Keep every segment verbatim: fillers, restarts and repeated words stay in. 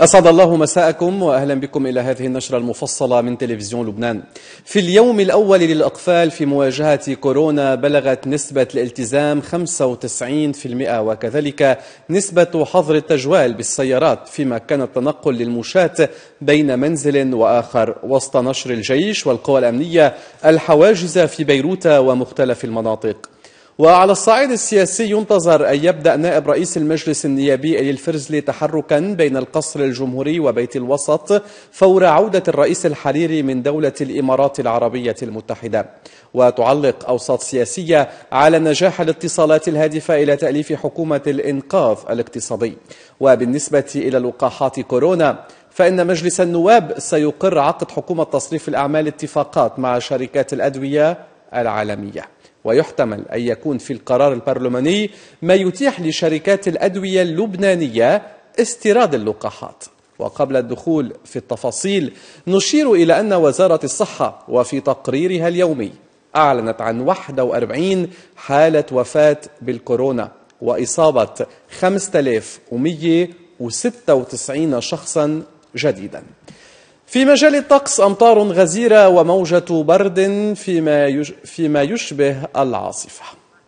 أسعد الله مساءكم وأهلا بكم إلى هذه النشرة المفصلة من تلفزيون لبنان. في اليوم الأول للأقفال في مواجهة كورونا بلغت نسبة الالتزام خمسة وتسعين بالمئة، وكذلك نسبة حظر التجوال بالسيارات، فيما كان التنقل للمشاة بين منزل وآخر وسط نشر الجيش والقوى الأمنية الحواجز في بيروت ومختلف المناطق. وعلى الصعيد السياسي ينتظر أن يبدأ نائب رئيس المجلس النيابي إلي الفرزلي تحركا بين القصر الجمهوري وبيت الوسط فور عودة الرئيس الحريري من دولة الإمارات العربية المتحدة. وتعلق أوساط سياسية على نجاح الاتصالات الهادفة إلى تأليف حكومة الإنقاذ الاقتصادي. وبالنسبة إلى لقاحات كورونا فإن مجلس النواب سيقر عقد حكومة تصريف الأعمال اتفاقات مع شركات الأدوية العالمية، ويحتمل أن يكون في القرار البرلماني ما يتيح لشركات الأدوية اللبنانية استيراد اللقاحات. وقبل الدخول في التفاصيل نشير إلى أن وزارة الصحة وفي تقريرها اليومي أعلنت عن واحد وأربعين حالة وفاة بالكورونا وإصابة خمسة آلاف ومئة وستة وتسعين شخصا جديدا. في مجال الطقس أمطار غزيرة وموجة برد فيما فيما يشبه العاصفة.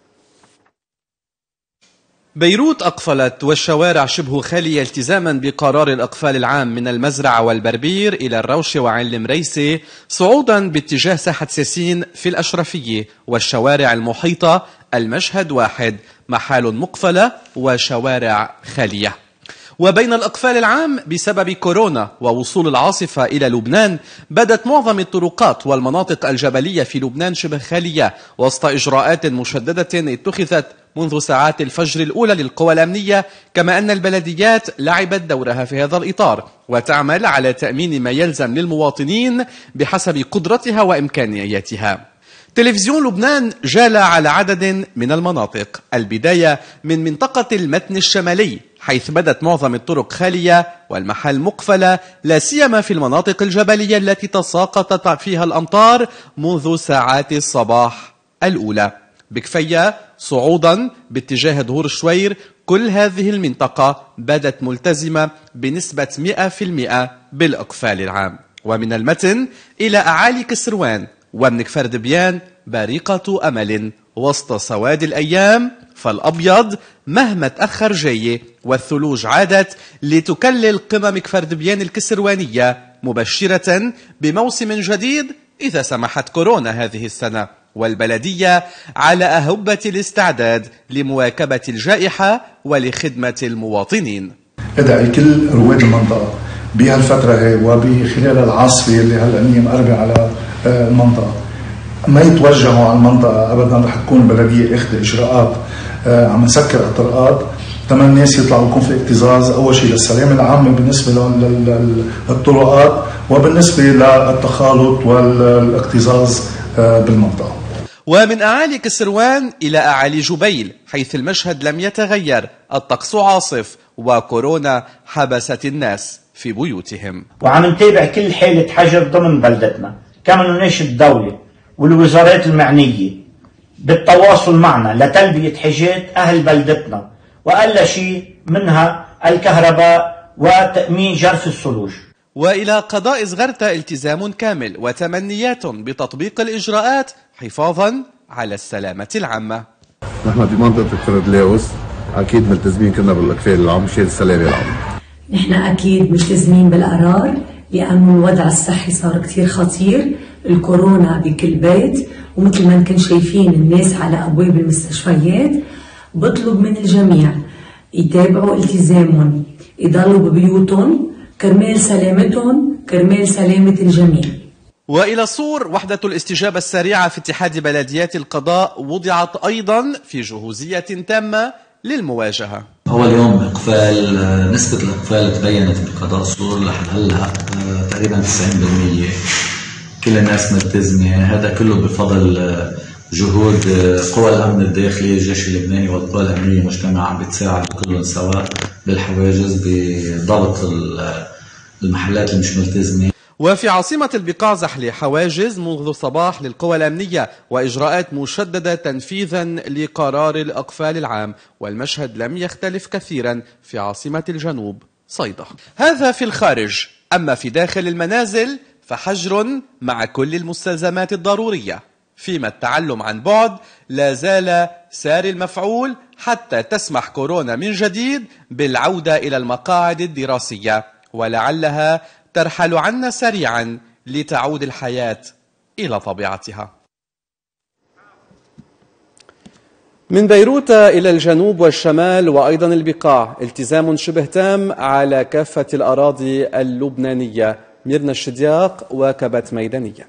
بيروت أقفلت والشوارع شبه خالية التزاما بقرار الإقفال العام من المزرعة والبربير إلى الروشة وعين المريسي، صعودا باتجاه ساحة سيسين في الأشرفية والشوارع المحيطة المشهد واحد، محال مقفلة وشوارع خالية. وبين الإقفال العام بسبب كورونا ووصول العاصفة إلى لبنان بدت معظم الطرقات والمناطق الجبلية في لبنان شبه خالية وسط إجراءات مشددة اتخذت منذ ساعات الفجر الأولى للقوى الأمنية، كما أن البلديات لعبت دورها في هذا الإطار وتعمل على تأمين ما يلزم للمواطنين بحسب قدرتها وإمكانياتها. تلفزيون لبنان جال على عدد من المناطق، البداية من منطقة المتن الشمالي حيث بدت معظم الطرق خالية والمحال مقفلة، لا سيما في المناطق الجبلية التي تساقطت فيها الأمطار منذ ساعات الصباح الأولى. بكفية صعودا باتجاه ظهور الشوير كل هذه المنطقة بدت ملتزمة بنسبة مئة بالمئة بالإقفال العام. ومن المتن إلى أعالي كسروان ومن كفر دبيان بارقة أمل وسط سواد الأيام، فالأبيض مهما تأخر جاي والثلوج عادت لتكلل قمم كفر دبيان الكسروانية، مبشرة بموسم جديد إذا سمحت كورونا هذه السنة، والبلدية على أهبة الاستعداد لمواكبة الجائحة ولخدمة المواطنين. أدعي كل رواد المنطقة بهالفترة هي وبخلال العاصفة اللي هلأ مقربة على المنطقة ما يتوجهوا على المنطقة أبدا. رح تكون البلدية اخذ إجراءات عم نسكر الطرقات تمام الناس يطلعوا يكون في اكتظاظ أول شيء للسلامة العامة بالنسبة للطرقات وبالنسبة للتخالط والاكتظاظ بالمنطقة. ومن أعالي كسروان إلى أعالي جبيل حيث المشهد لم يتغير، الطقس عاصف وكورونا حبست الناس في بيوتهم. وعم نتابع كل حالة حجر ضمن بلدتنا، كما نناشد الدولة والوزارات المعنية بالتواصل معنا لتلبية حاجات أهل بلدتنا، وأقل شيء منها الكهرباء وتأمين جرف الثلوج. وإلى قضاء زغرتا التزام كامل وتمنيات بتطبيق الإجراءات حفاظا على السلامة العامة. نحن في منطقة كفردلاوس أكيد ملتزمين كنا بالإقفال العام مشان السلامة العامة. نحن أكيد ملتزمين بالقرار لأنه الوضع الصحي صار كتير خطير، الكورونا بكل بيت، ومثل ما نكون شايفين الناس على أبواب المستشفيات. بطلب من الجميع يتابعوا التزامهم، يضلوا ببيوتهم كرمال سلامتهم كرمال سلامة الجميع. وإلى صور وحدة الاستجابة السريعة في اتحاد بلديات القضاء وضعت أيضا في جهوزية تامة للمواجهة. أول يوم إقفال نسبة الإقفال تبينت بالقضاء صور لحد هلا تقريبا تسعين بالمئة، كل الناس ملتزمة، هذا كله بفضل جهود قوى الأمن الداخلي، الجيش اللبناني والقوى الأمنية المجتمع عم بتساعد كلهم سواء بالحواجز بضبط المحلات اللي مش ملتزمة. وفي عاصمة البقاع زحلة حواجز منذ صباح للقوى الأمنية وإجراءات مشددة تنفيذا لقرار الإقفال العام، والمشهد لم يختلف كثيرا في عاصمة الجنوب صيدا. هذا في الخارج. أما في داخل المنازل فحجر مع كل المستلزمات الضرورية، فيما التعلم عن بعد لا زال ساري المفعول حتى تسمح كورونا من جديد بالعودة إلى المقاعد الدراسية، ولعلها ترحل عنا سريعا لتعود الحياة إلى طبيعتها. من بيروت إلى الجنوب والشمال وأيضا البقاع التزام شبه تام على كافة الأراضي اللبنانية. ميرنا الشدياق واكبت ميدانيا.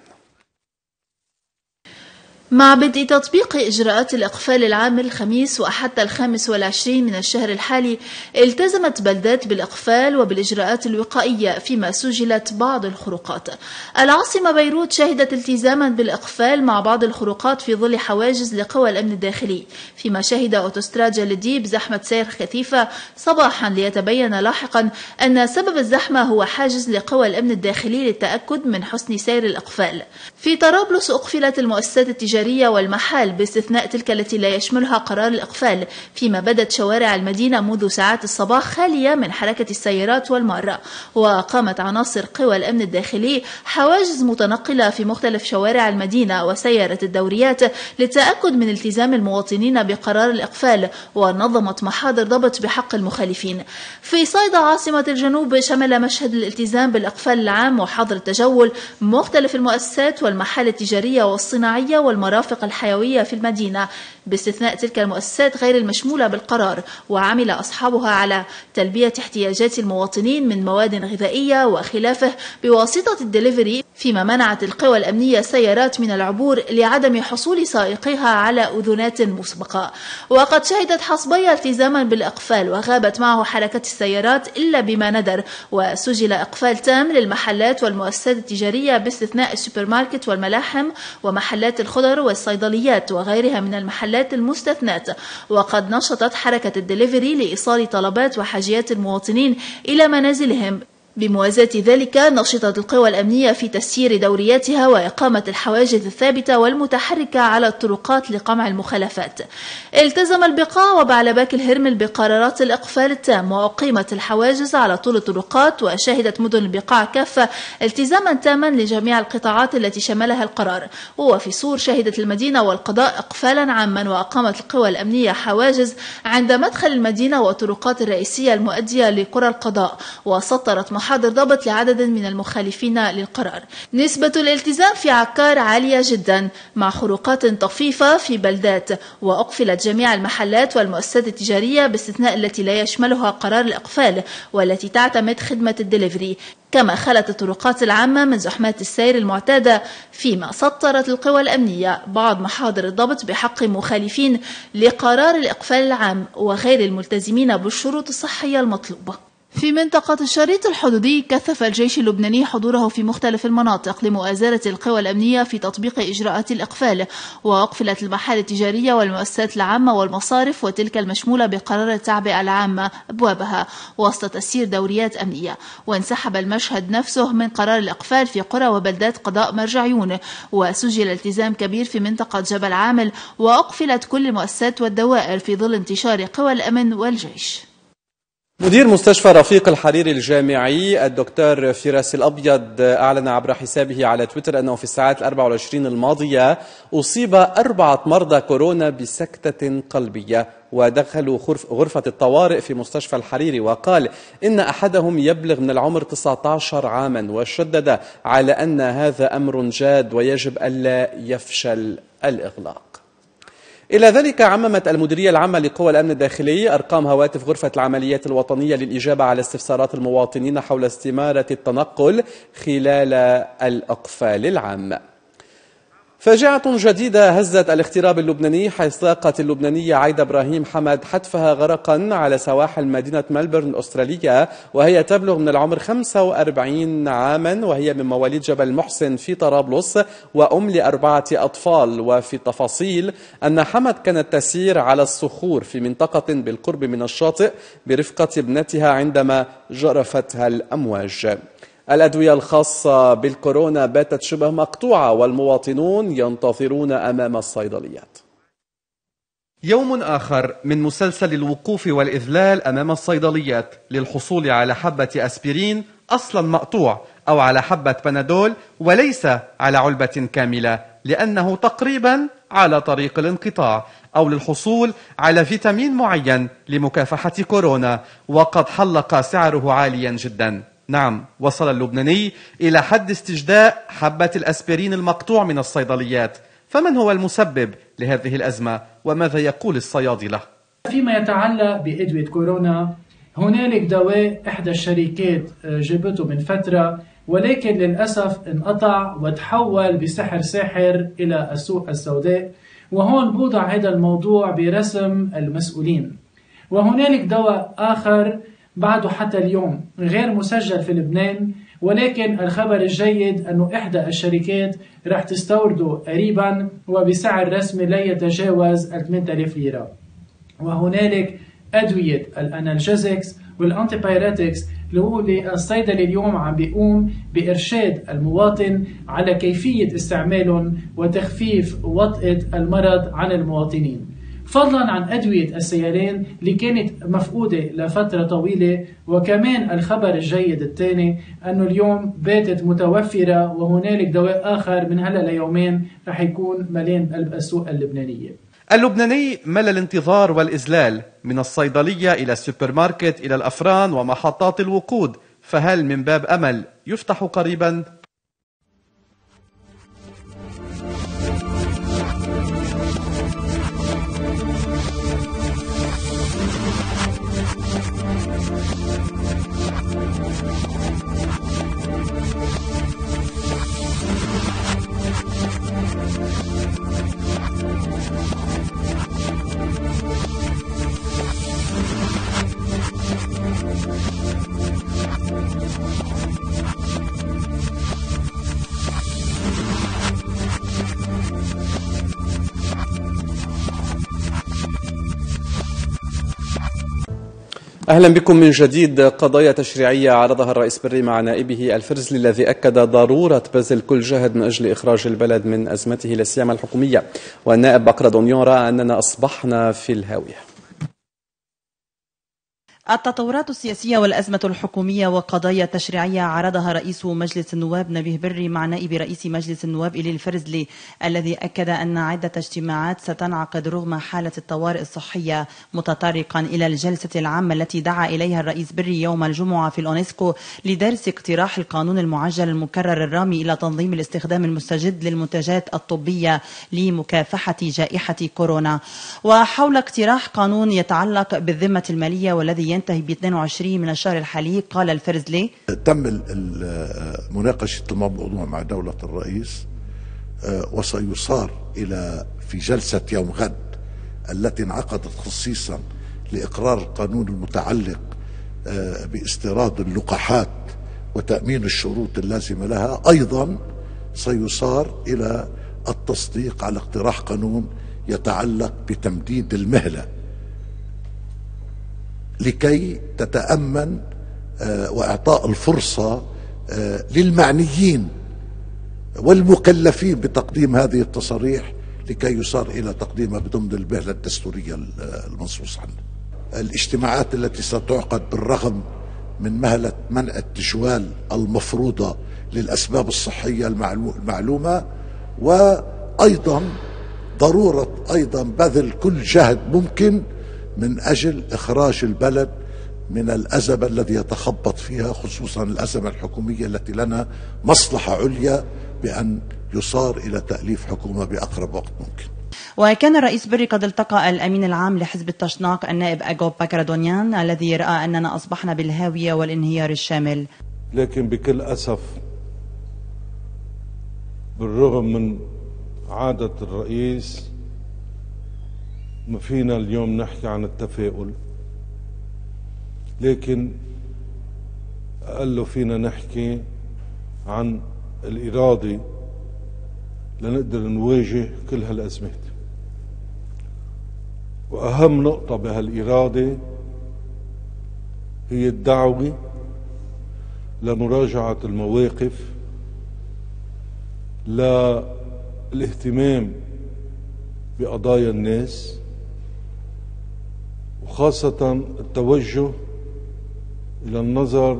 مع بدء تطبيق إجراءات الإقفال العام الخميس وحتى الخامس والعشرين من الشهر الحالي، التزمت بلدات بالإقفال وبالإجراءات الوقائية، فيما سجلت بعض الخروقات. العاصمة بيروت شهدت التزاما بالإقفال مع بعض الخروقات في ظل حواجز لقوى الأمن الداخلي، فيما شهد أوتوستراد جلديب زحمة سير خفيفة صباحا، ليتبين لاحقا أن سبب الزحمة هو حاجز لقوى الأمن الداخلي للتأكد من حسن سير الإقفال. في طرابلس أقفلت المؤسسات التجارية والمحال باستثناء تلك التي لا يشملها قرار الإقفال، فيما بدت شوارع المدينة منذ ساعات الصباح خالية من حركة السيارات والمارة. وقامت عناصر قوى الأمن الداخلي حواجز متنقلة في مختلف شوارع المدينة وسيارة الدوريات للتأكد من التزام المواطنين بقرار الإقفال، ونظمت محاضر ضبط بحق المخالفين. في صيدا عاصمة الجنوب شمل مشهد الالتزام بالإقفال العام وحظر التجول مختلف المؤسسات والمحال التجارية والصناعية والمرافق الحيوية في المدينة، باستثناء تلك المؤسسات غير المشمولة بالقرار، وعمل أصحابها على تلبية احتياجات المواطنين من مواد غذائية وخلافه بواسطة الدليفري، فيما منعت القوى الأمنية السيارات من العبور لعدم حصول سائقيها على أذونات مسبقة. وقد شهدت حصبية التزاما بالإقفال وغابت معه حركة السيارات إلا بما ندر، وسجل إقفال تام للمحلات والمؤسسات التجارية باستثناء السوبر ماركت والملاحم ومحلات الخضر والصيدليات وغيرها من المحلات المستثنات. وقد نشطت حركة الدليفري لإيصال طلبات وحاجيات المواطنين إلى منازلهم. بموازاة ذلك نشطت القوى الأمنية في تسيير دورياتها وإقامة الحواجز الثابتة والمتحركة على الطرقات لقمع المخالفات. التزم البقاع وبعلباك الهرمل بقرارات الإقفال التام، وأقيمت الحواجز على طول الطرقات، وشهدت مدن البقاع كافة التزاما تاما لجميع القطاعات التي شملها القرار. وفي صور شهدت المدينة والقضاء إقفالا عاما، وأقامت القوى الأمنية حواجز عند مدخل المدينة والطرقات الرئيسية المؤدية لقرى القضاء، وسطرت محاضر ضبط لعدد من المخالفين للقرار. نسبة الالتزام في عكار عالية جدا مع خروقات طفيفة في بلدات، وأقفلت جميع المحلات والمؤسسات التجارية باستثناء التي لا يشملها قرار الإقفال والتي تعتمد خدمة الدليفري، كما خلت الطرقات العامة من زحمات السير المعتادة، فيما سطرت القوى الأمنية بعض محاضر الضبط بحق مخالفين لقرار الإقفال العام وغير الملتزمين بالشروط الصحية المطلوبة. في منطقة الشريط الحدودي كثف الجيش اللبناني حضوره في مختلف المناطق لمؤازرة القوى الأمنية في تطبيق إجراءات الإقفال، وأقفلت المحال التجارية والمؤسسات العامة والمصارف وتلك المشمولة بقرار التعبئة العامة أبوابها وسط تسيير دوريات أمنية. وانسحب المشهد نفسه من قرار الإقفال في قرى وبلدات قضاء مرجعيون، وسجل التزام كبير في منطقة جبل عامل، وأقفلت كل المؤسسات والدوائر في ظل انتشار قوى الأمن والجيش. مدير مستشفى رفيق الحريري الجامعي الدكتور فراس الأبيض أعلن عبر حسابه على تويتر أنه في الساعات الأربع والعشرين الماضية أصيب أربعة مرضى كورونا بسكتة قلبية ودخلوا غرفة الطوارئ في مستشفى الحريري، وقال إن أحدهم يبلغ من العمر تسعة عشر عاما، وشدد على أن هذا أمر جاد ويجب ألا يفشل الإغلاق. إلى ذلك عممت المديرية العامة لقوى الأمن الداخلي أرقام هواتف غرفة العمليات الوطنية للإجابة على استفسارات المواطنين حول استمارة التنقل خلال الإقفال العام. فاجعة جديدة هزت الاغتراب اللبناني، حيث لاقت اللبنانية عايدة إبراهيم حمد حتفها غرقا على سواحل مدينة ملبورن الأسترالية، وهي تبلغ من العمر خمسة وأربعين عاما، وهي من مواليد جبل محسن في طرابلس وأم لأربعة أطفال. وفي التفاصيل أن حمد كانت تسير على الصخور في منطقة بالقرب من الشاطئ برفقة ابنتها عندما جرفتها الأمواج. الأدوية الخاصة بالكورونا باتت شبه مقطوعة، والمواطنون ينتظرون أمام الصيدليات. يوم آخر من مسلسل الوقوف والإذلال أمام الصيدليات للحصول على حبة أسبرين أصلا مقطوع أو على حبة بنادول وليس على علبة كاملة لأنه تقريبا على طريق الانقطاع، أو للحصول على فيتامين معين لمكافحة كورونا وقد حلق سعره عاليا جدا. نعم، وصل اللبناني إلى حد استجداء حبة الأسبرين المقطوع من الصيدليات. فمن هو المسبب لهذه الأزمة وماذا يقول الصيادلة؟ فيما يتعلق بأدوية كورونا، هنالك دواء إحدى الشركات جابته من فترة ولكن للأسف انقطع وتحول بسحر ساحر إلى السوق السوداء، وهون بوضع هذا الموضوع برسم المسؤولين. وهنالك دواء آخر بعده حتى اليوم غير مسجل في لبنان، ولكن الخبر الجيد أنه إحدى الشركات رح تستورده قريبا وبسعر رسمي لا يتجاوز ثمانية آلاف ليرة. وهنالك أدوية الأنالجيزكس والأنتيبايريتكس اللي هو الصيدلي اليوم عم بيقوم بإرشاد المواطن على كيفية استعمالهم وتخفيف وطأة المرض عن المواطنين، فضلا عن أدوية السيارين اللي كانت مفقودة لفترة طويلة. وكمان الخبر الجيد الثاني أنه اليوم باتت متوفرة وهنالك دواء آخر من هلأ ليومين رح يكون ملين السوق اللبنانية. اللبناني ملى الانتظار والإذلال من الصيدلية إلى السوبر ماركت إلى الأفران ومحطات الوقود، فهل من باب أمل يفتح قريبا؟ أهلا بكم من جديد. قضايا تشريعية عرضها الرئيس بري مع نائبه الفرزلي الذي أكد ضرورة بذل كل جهد من أجل إخراج البلد من أزمته لا سيما الحكومية، والنائب بكر دونيون رأى أننا أصبحنا في الهاوية. التطورات السياسية والأزمة الحكومية وقضايا تشريعية عرضها رئيس مجلس النواب نبيه بري مع نائب رئيس مجلس النواب إلي الفرزلي الذي أكد أن عدة اجتماعات ستنعقد رغم حالة الطوارئ الصحية، متطرقا إلى الجلسة العامة التي دعا إليها الرئيس بري يوم الجمعة في الأونسكو لدرس اقتراح القانون المعجل المكرر الرامي إلى تنظيم الاستخدام المستجد للمنتجات الطبية لمكافحة جائحة كورونا، وحول اقتراح قانون يتعلق بالذمة المالية والذي ينتهي ب اثنين وعشرين من الشهر الحالي. قال الفرزلي: تم مناقشة الموضوع مع دولة الرئيس وسيصار إلى في جلسة يوم غد التي انعقدت خصيصا لإقرار القانون المتعلق باستيراد اللقاحات وتأمين الشروط اللازمة لها، أيضا سيصار إلى التصديق على اقتراح قانون يتعلق بتمديد المهلة لكي تتأمن وإعطاء الفرصة للمعنيين والمكلفين بتقديم هذه التصاريح لكي يصار إلى تقديمها ضمن المهلة الدستورية المنصوص عنها. الاجتماعات التي ستعقد بالرغم من مهلة منع التجوال المفروضة للأسباب الصحية المعلومة، وأيضا ضرورة أيضا بذل كل جهد ممكن من أجل إخراج البلد من الأزمة الذي يتخبط فيها، خصوصا الأزمة الحكومية التي لنا مصلحة عليا بأن يصار إلى تأليف حكومة بأقرب وقت ممكن. وكان الرئيس بري قد التقى الأمين العام لحزب التشناق النائب أجوب بكر دونيان الذي رأى أننا أصبحنا بالهاوية والانهيار الشامل. لكن بكل أسف بالرغم من عادة الرئيس ما فينا اليوم نحكي عن التفاؤل، لكن أقل فينا نحكي عن الإرادة لنقدر نواجه كل هالأزمات. وأهم نقطة بهالإرادة هي الدعوة لمراجعة المواقف، للاهتمام بقضايا الناس، وخاصة التوجه إلى النظر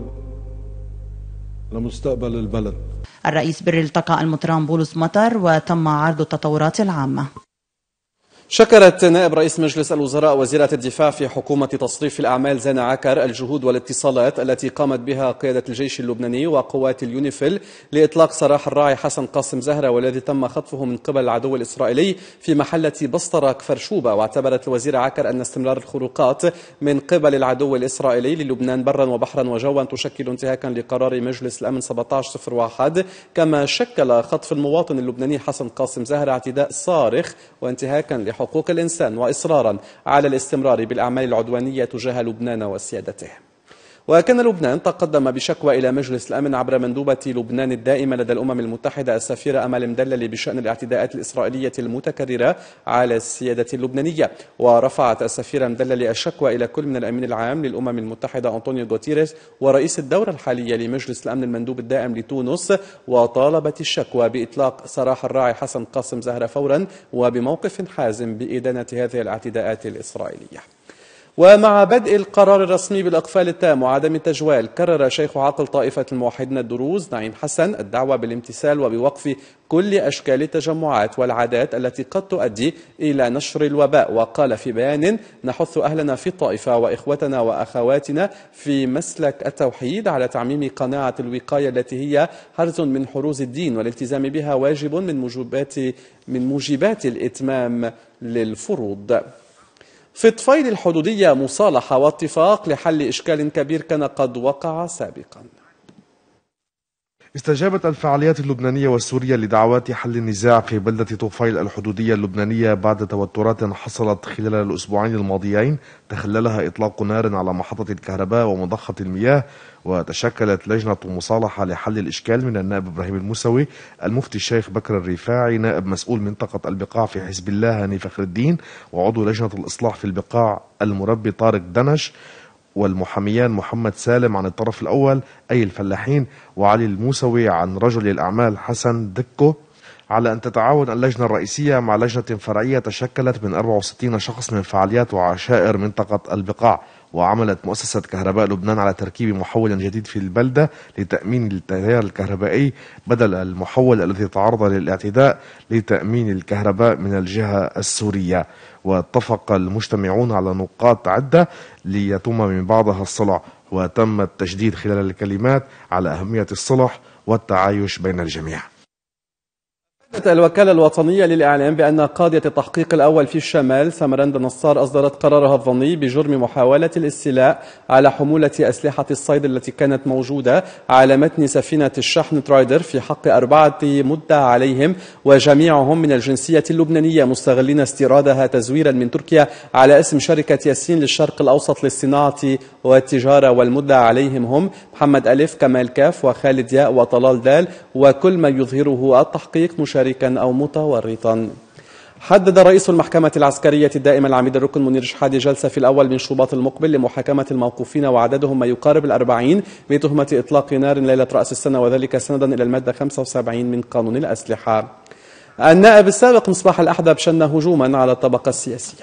لمستقبل البلد. الرئيس بري التقى المطران بولس مطر وتم عرض التطورات العامة. شكرت نائب رئيس مجلس الوزراء وزيرة الدفاع في حكومة تصريف الأعمال زينة عكر الجهود والاتصالات التي قامت بها قيادة الجيش اللبناني وقوات اليونيفيل لإطلاق سراح الراعي حسن قاسم زهرة والذي تم خطفه من قبل العدو الإسرائيلي في محلة بسطرة كفر شوبة. واعتبرت الوزيرة عكر أن استمرار الخروقات من قبل العدو الإسرائيلي للبنان برا وبحرا وجوا تشكل انتهاكا لقرار مجلس الأمن سبعة عشر صفر واحد، كما شكل خطف المواطن اللبناني حسن قاسم زهرة اعتداء صارخ وانتهاكا حقوق الإنسان وإصرارا على الاستمرار بالأعمال العدوانية تجاه لبنان وسيادته. وكان لبنان تقدم بشكوى إلى مجلس الأمن عبر مندوبة لبنان الدائمة لدى الأمم المتحدة السفيرة أمال مدلل بشأن الاعتداءات الإسرائيلية المتكررة على السيادة اللبنانية. ورفعت السفيرة مدلل الشكوى إلى كل من الأمين العام للأمم المتحدة أنطونيو غوتيريس ورئيس الدورة الحالية لمجلس الأمن المندوب الدائم لتونس، وطالبت الشكوى بإطلاق سراح الراعي حسن قاسم زهرة فورا وبموقف حازم بإدانة هذه الاعتداءات الإسرائيلية. ومع بدء القرار الرسمي بالإقفال التام وعدم التجوال، كرر شيخ عاقل طائفة الموحدين الدروز نعيم حسن الدعوة بالامتثال وبوقف كل أشكال التجمعات والعادات التي قد تؤدي إلى نشر الوباء. وقال في بيان: نحث أهلنا في الطائفة وإخوتنا وأخواتنا في مسلك التوحيد على تعميم قناعة الوقاية التي هي حرز من حروز الدين، والالتزام بها واجب من موجبات من موجبات الإتمام للفروض. في طفيل الحدودية مصالحة واتفاق لحل إشكال كبير كان قد وقع سابقا. استجابت الفعاليات اللبنانية والسورية لدعوات حل النزاع في بلدة طفيل الحدودية اللبنانية بعد توترات حصلت خلال الأسبوعين الماضيين تخللها إطلاق نار على محطة الكهرباء ومضخة المياه. وتشكلت لجنة مصالحة لحل الإشكال من النائب إبراهيم الموسوي، المفتي الشيخ بكر الرفاعي نائب مسؤول منطقة البقاع في حزب الله هاني فخر الدين، وعضو لجنة الإصلاح في البقاع المربي طارق دنش، والمحاميان محمد سالم عن الطرف الأول أي الفلاحين وعلي الموسوي عن رجل الأعمال حسن دكو، على أن تتعاون اللجنة الرئيسية مع لجنة فرعية تشكلت من أربعة وستين شخص من فعاليات وعشائر منطقة البقاع. وعملت مؤسسة كهرباء لبنان على تركيب محول جديد في البلدة لتأمين التيار الكهربائي بدل المحول الذي تعرض للاعتداء لتأمين الكهرباء من الجهة السورية. واتفق المجتمعون على نقاط عدة ليتم من بعضها الصلح، وتم التشديد خلال الكلمات على أهمية الصلح والتعايش بين الجميع. الوكالة الوطنية للإعلام بأن قاضية التحقيق الأول في الشمال سمرند نصار أصدرت قرارها الظني بجرم محاولة الاستيلاء على حمولة أسلحة الصيد التي كانت موجودة على متن سفينة الشحن ترايدر في حق أربعة مدعى عليهم وجميعهم من الجنسية اللبنانية، مستغلين استيرادها تزويرا من تركيا على اسم شركة ياسين للشرق الأوسط للصناعة والتجارة. والمدعى عليهم هم محمد ألف، كمال كاف، وخالد ياء، وطلال دال، وكل ما يظهره التحقيق مشاركا أو متورطا. حدد رئيس المحكمة العسكرية الدائمة العميد الركن منير شحادي جلسة في الأول من شباط المقبل لمحاكمة الموقوفين وعددهم ما يقارب الأربعين بتهمة إطلاق نار ليلة رأس السنة، وذلك سندا إلى المادة خمسة وسبعين من قانون الأسلحة. النائب السابق مصباح الأحدب شن هجوما على الطبقة السياسية.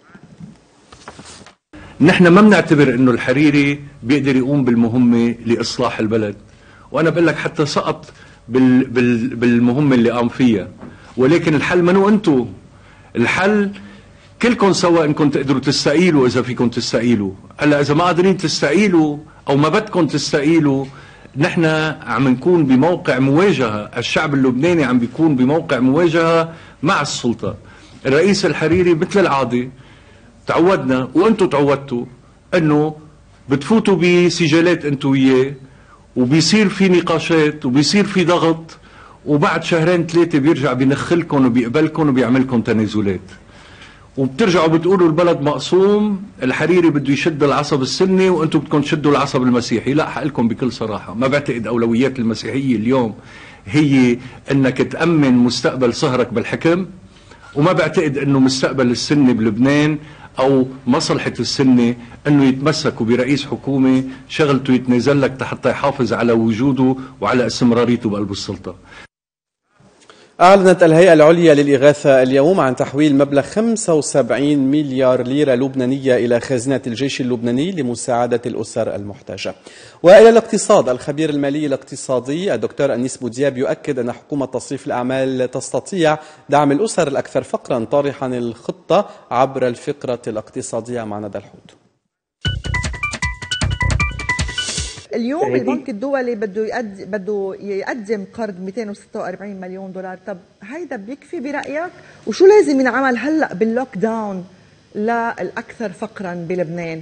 نحن ما بنعتبر انه الحريري بيقدر يقوم بالمهمة لإصلاح البلد، وأنا بقول لك حتى سقط بال بال بالمهمة اللي قام فيها، ولكن الحل منو انتو، الحل كلكم سوا انكم تقدروا تستقيلوا اذا فيكم تستقيلوا. هلا اذا ما قادرين تستقيلوا او ما بدكم تستقيلوا، نحن عم نكون بموقع مواجهة، الشعب اللبناني عم بيكون بموقع مواجهة مع السلطة. الرئيس الحريري مثل العادة تعودنا وانتو تعودتوا انه بتفوتوا بسجالات انتو وياه، وبيصير في نقاشات وبيصير في ضغط، وبعد شهرين ثلاثة بيرجع بينخلكم وبيقبلكم وبيعملكم تنازلات، وبترجعوا بتقولوا البلد مقسوم، الحريري بده يشد العصب السني وانتم بدكم تشدوا العصب المسيحي. لا، حقلكم بكل صراحة، ما بعتقد أولويات المسيحية اليوم هي انك تأمن مستقبل صهرك بالحكم، وما بعتقد انه مستقبل السني بلبنان او مصلحة السنة انه يتمسكوا برئيس حكومة شغلته يتنازل لك حتى يحافظ على وجوده وعلى استمراريته بقلب السلطة. أعلنت الهيئة العليا للإغاثة اليوم عن تحويل مبلغ خمسة وسبعين مليار ليرة لبنانية إلى خزينة الجيش اللبناني لمساعدة الأسر المحتاجة. وإلى الاقتصاد، الخبير المالي الاقتصادي الدكتور أنيس بودياب يؤكد أن حكومة تصريف الأعمال تستطيع دعم الأسر الأكثر فقرا، طارحا الخطة عبر الفقرة الاقتصادية مع ندى الحوت. اليوم البنك الدولي بده يقدم بده يقدم قرض مئتين وستة وأربعين مليون دولار، طب هيدا بيكفي برايك؟ وشو لازم ينعمل هلا باللوك داون للاكثر فقرا بلبنان؟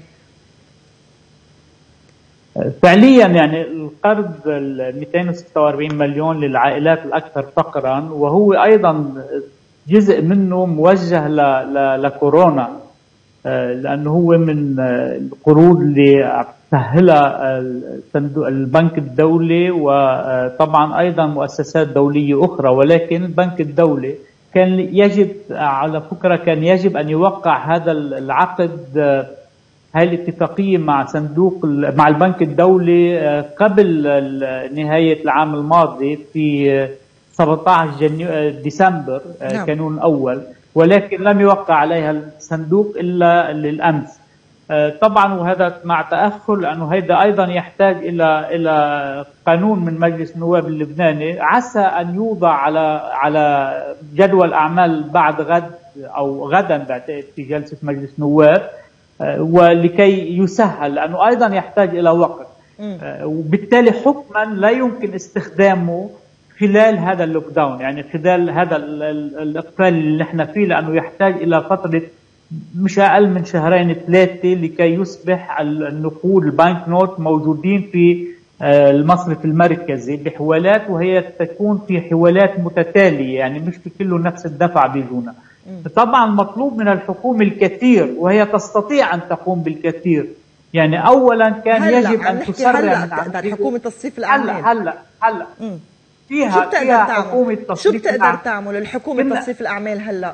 فعليا يعني القرض ال مئتين وستة وأربعين مليون للعائلات الاكثر فقرا، وهو ايضا جزء منه موجه لكورونا، لانه هو من القروض اللي سهلها صندوق البنك الدولي وطبعا ايضا مؤسسات دوليه اخرى. ولكن البنك الدولي كان يجب على فكره كان يجب ان يوقع هذا العقد، هاي الاتفاقيه مع صندوق مع البنك الدولي قبل نهايه العام الماضي في سبعة عشر ديسمبر كانون اول، ولكن لم يوقع عليها الصندوق الا للامس. طبعا وهذا مع تاخر، لانه هذا ايضا يحتاج الى الى قانون من مجلس النواب اللبناني، عسى ان يوضع على على جدول اعمال بعد غد او غدا بعتقد في جلسه مجلس النواب، ولكي يسهل، لانه ايضا يحتاج الى وقت، وبالتالي حكما لا يمكن استخدامه خلال هذا اللوك داون، يعني خلال هذا الاقفال اللي نحن فيه، لانه يحتاج الى فتره مش اقل من شهرين ثلاثه لكي يصبح النقود البانك نوت موجودين في المصرف المركزي بحوالات، وهي تكون في حوالات متتاليه، يعني مش في كله نفس الدفع بيجونا. طبعا مطلوب من الحكومه الكثير، وهي تستطيع ان تقوم بالكثير. يعني اولا كان يجب ان تسرع من حكومه تصريف الاعمال. هلا هلا هلا فيها شو بتقدر فيها تعمل؟ حكومه تصريف شو بتقدر تعمل الحكومه تصريف الاعمال هلا؟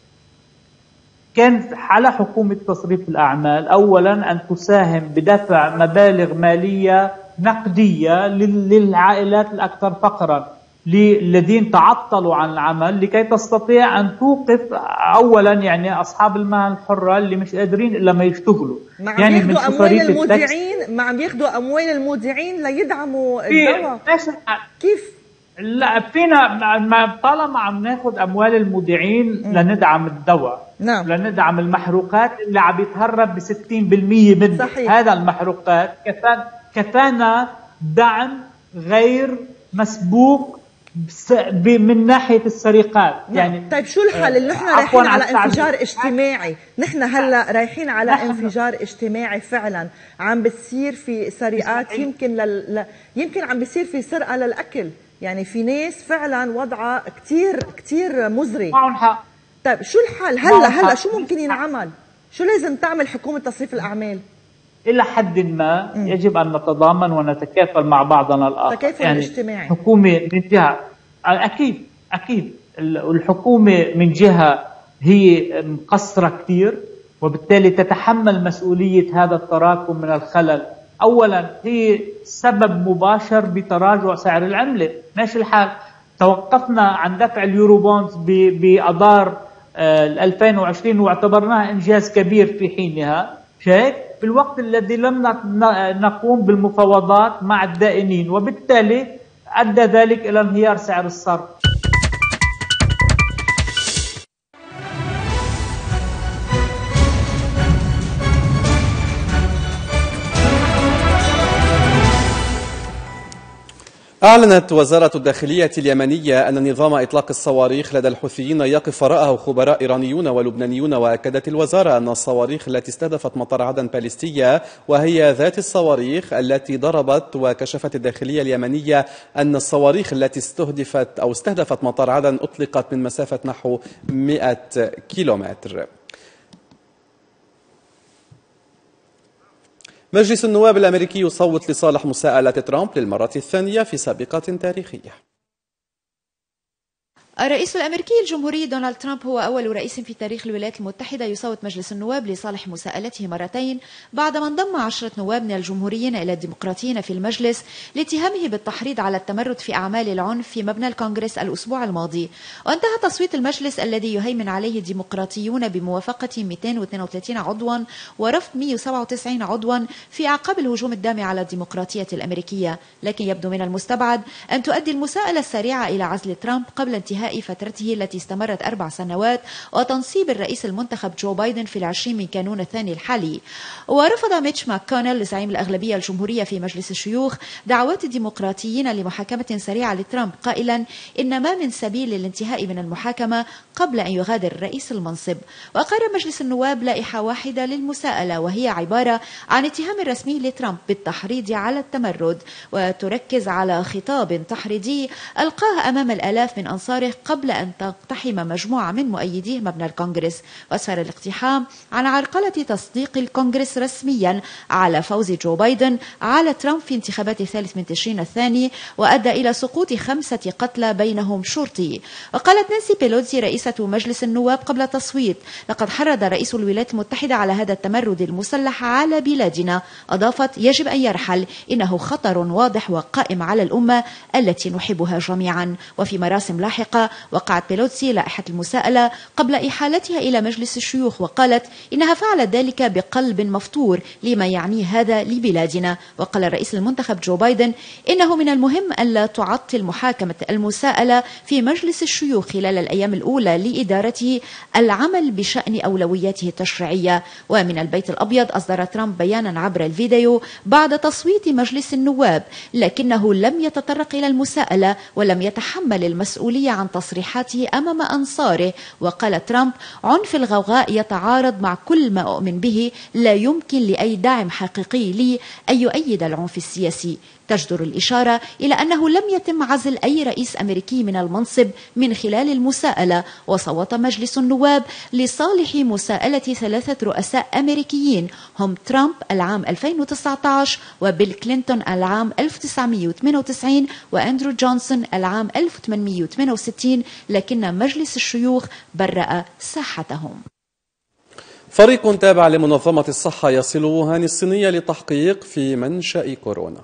كان على حكومة تصريف الأعمال أولا أن تساهم بدفع مبالغ مالية نقدية للعائلات الأكثر فقرا الذين تعطلوا عن العمل، لكي تستطيع أن توقف أولا يعني أصحاب المهن الحرة اللي مش قادرين إلا ما يشتغلوا. ما عم يعني ياخدوا أموال المودعين ما عم ياخدوا أموال المودعين ليدعموا الدواء. كيف؟ لا فينا طالما عم ناخذ اموال المودعين لندعم الدواء، نعم، لندعم المحروقات اللي عم يتهرب ب ستين بالمئة منه. صحيح. هذا المحروقات كفانا كفانا دعم غير مسبوق من ناحيه السرقات. نعم. يعني طيب شو الحل اللي نحن رايحين على انفجار اجتماعي؟ نحن هلا رايحين على انفجار اجتماعي فعلا، عم بتصير في سرقات، يمكن لل... يمكن عم بيصير في سرقه للاكل، يعني في ناس فعلا وضعها كتير كتير مزري. معهم حق. طيب شو الحل هلا هلا شو ممكن ينعمل؟ شو لازم تعمل حكومة تصريف الأعمال؟ إلى حد ما م. يجب أن نتضامن ونتكافل مع بعضنا الآخر. تكافل يعني اجتماعي. حكومة من جهة أكيد أكيد الحكومة من جهة هي مقصرة كتير، وبالتالي تتحمل مسؤولية هذا التراكم من الخلل. أولا هي سبب مباشر بتراجع سعر العملة، ماشي الحال. توقفنا عن دفع اليورو بونز بأدار ألفين وعشرين واعتبرناها إنجاز كبير في حينها، شايف؟ في الوقت الذي لم نقوم بالمفاوضات مع الدائنين، وبالتالي أدى ذلك إلى انهيار سعر الصرف. أعلنت وزارة الداخلية اليمنية أن نظام إطلاق الصواريخ لدى الحوثيين يقف وراءه خبراء إيرانيون ولبنانيون. وأكدت الوزارة أن الصواريخ التي استهدفت مطار عدن باليستية وهي ذات الصواريخ التي ضربت. وكشفت الداخلية اليمنية أن الصواريخ التي استهدفت أو استهدفت مطار عدن أطلقت من مسافة نحو مئة كيلومتر. مجلس النواب الأمريكي يصوت لصالح مساءلة ترامب للمرة الثانية في سابقة تاريخية. الرئيس الأمريكي الجمهوري دونالد ترامب هو أول رئيس في تاريخ الولايات المتحدة يصوت مجلس النواب لصالح مساءلته مرتين بعدما انضم عشرة نواب من الجمهوريين إلى الديمقراطيين في المجلس لاتهامه بالتحريض على التمرد في أعمال العنف في مبنى الكونغرس الأسبوع الماضي. وانتهى تصويت المجلس الذي يهيمن عليه الديمقراطيون بموافقة مئتين واثنين وثلاثين عضوا ورفض مئة وسبعة وتسعين عضوا في أعقاب الهجوم الدامي على الديمقراطية الأمريكية، لكن يبدو من المستبعد أن تؤدي المساءلة السريعة إلى عزل ترامب قبل انتهاء فترته التي استمرت أربع سنوات وتنصيب الرئيس المنتخب جو بايدن في العشرين من كانون الثاني الحالي. ورفض ميتش ماكونيل زعيم الأغلبية الجمهورية في مجلس الشيوخ دعوات الديمقراطيين لمحاكمة سريعة لترامب قائلا إن ما من سبيل للانتهاء من المحاكمة قبل أن يغادر الرئيس المنصب. وأقر مجلس النواب لائحة واحدة للمساءلة وهي عبارة عن اتهام رسمي لترامب بالتحريض على التمرد، وتركز على خطاب تحريضي ألقاه أمام الآلاف من أنصاره قبل أن تقتحم مجموعة من مؤيديه مبنى الكونغرس. وأسفر الاقتحام عن عرقلة تصديق الكونغرس رسميا على فوز جو بايدن على ترامب في انتخابات الثالث من تشرين الثاني، وأدى إلى سقوط خمسة قتلى بينهم شرطي. وقالت نانسي بيلوزي رئيسة مجلس النواب قبل التصويت: لقد حرض رئيس الولايات المتحدة على هذا التمرد المسلح على بلادنا. أضافت: يجب أن يرحل، إنه خطر واضح وقائم على الأمة التي نحبها جميعا. وفي مراسم لاحقة وقعت بيلوزي لائحة المساءلة قبل إحالتها إلى مجلس الشيوخ، وقالت إنها فعلت ذلك بقلب مفتور لما يعنيه هذا لبلادنا. وقال الرئيس المنتخب جو بايدن إنه من المهم ألا تعطل محاكمة المساءلة في مجلس الشيوخ خلال الأيام الأولى لإدارته العمل بشأن أولوياته التشريعية. ومن البيت الأبيض أصدر ترامب بيانا عبر الفيديو بعد تصويت مجلس النواب، لكنه لم يتطرق إلى المساءلة ولم يتحمل المسؤولية عن تصريحاته أمام أنصاره. وقال ترامب: عنف الغوغاء يتعارض مع كل ما أؤمن به، لا يمكن لأي داعم حقيقي لي أن يؤيد العنف السياسي. تجدر الإشارة إلى أنه لم يتم عزل أي رئيس أمريكي من المنصب من خلال المساءلة، وصوت مجلس النواب لصالح مساءلة ثلاثة رؤساء أمريكيين هم ترامب العام ألفين وتسعة عشر وبيل كلينتون العام ألف وتسعمئة وثمانية وتسعين وأندرو جونسون العام ألف وثمانمئة وثمانية وستين، لكن مجلس الشيوخ برأ ساحتهم. فريق تابع لمنظمة الصحة يصل ووهان الصينية لتحقيق في منشأ كورونا.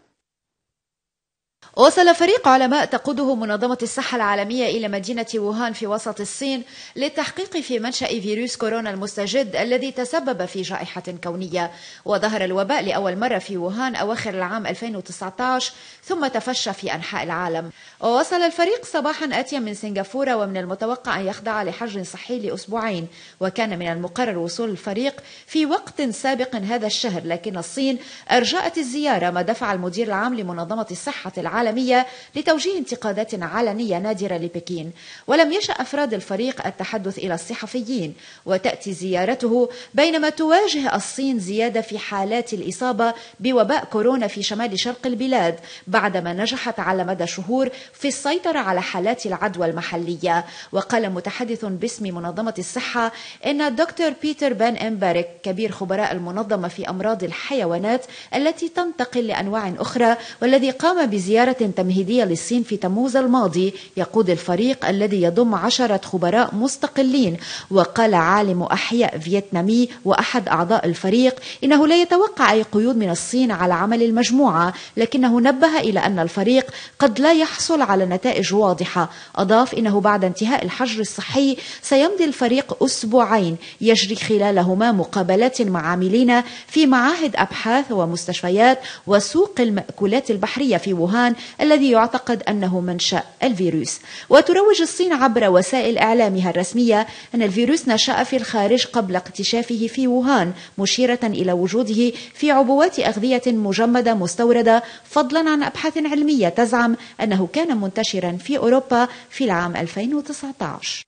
وصل فريق علماء تقوده منظمة الصحة العالمية إلى مدينة ووهان في وسط الصين للتحقيق في منشأ فيروس كورونا المستجد الذي تسبب في جائحة كونية. وظهر الوباء لأول مرة في ووهان أواخر العام ألفين وتسعة عشر ثم تفشى في أنحاء العالم. ووصل الفريق صباحا آتيا من سنغافورة، ومن المتوقع أن يخضع لحجر صحي لأسبوعين. وكان من المقرر وصول الفريق في وقت سابق هذا الشهر، لكن الصين أرجأت الزيارة، ما دفع المدير العام لمنظمة الصحة العالمية العالمية لتوجيه انتقادات علنية نادرة لبكين. ولم يشأ أفراد الفريق التحدث إلى الصحفيين، وتأتي زيارته بينما تواجه الصين زيادة في حالات الإصابة بوباء كورونا في شمال شرق البلاد، بعدما نجحت على مدى شهور في السيطرة على حالات العدوى المحلية. وقال متحدث باسم منظمة الصحة إن الدكتور بيتر بان إمبارك كبير خبراء المنظمة في أمراض الحيوانات التي تنتقل لأنواع أخرى، والذي قام بزيارة تمهيدية للصين في تموز الماضي، يقود الفريق الذي يضم عشرة خبراء مستقلين. وقال عالم أحياء فيتنامي وأحد أعضاء الفريق إنه لا يتوقع أي قيود من الصين على عمل المجموعة، لكنه نبه إلى أن الفريق قد لا يحصل على نتائج واضحة. أضاف إنه بعد انتهاء الحجر الصحي سيمضي الفريق أسبوعين يجري خلالهما مقابلات مع عاملين في معاهد أبحاث ومستشفيات وسوق المأكولات البحرية في ووهان الذي يعتقد أنه منشأ الفيروس. وتروج الصين عبر وسائل إعلامها الرسمية أن الفيروس نشأ في الخارج قبل اكتشافه في ووهان، مشيرة إلى وجوده في عبوات أغذية مجمدة مستوردة، فضلا عن أبحاث علمية تزعم أنه كان منتشرا في أوروبا في العام ألفين وتسعة عشر.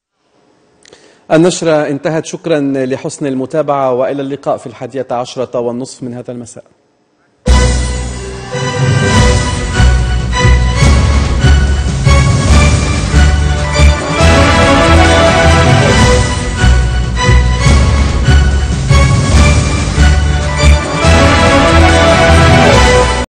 النشرة انتهت. شكرا لحسن المتابعة، وإلى اللقاء في الحادية عشرة والنصف من هذا المساء.